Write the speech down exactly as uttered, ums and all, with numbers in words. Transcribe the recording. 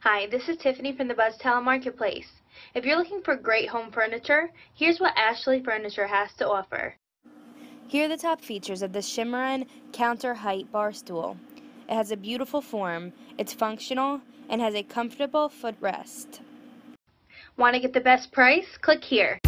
Hi, this is Tiffany from the Buzztala Marketplace. If you're looking for great home furniture, here's what Ashley Furniture has to offer. Here are the top features of the Chimerin Counter Height Barstool. It has a beautiful form, it's functional, and has a comfortable footrest. Want to get the best price? Click here.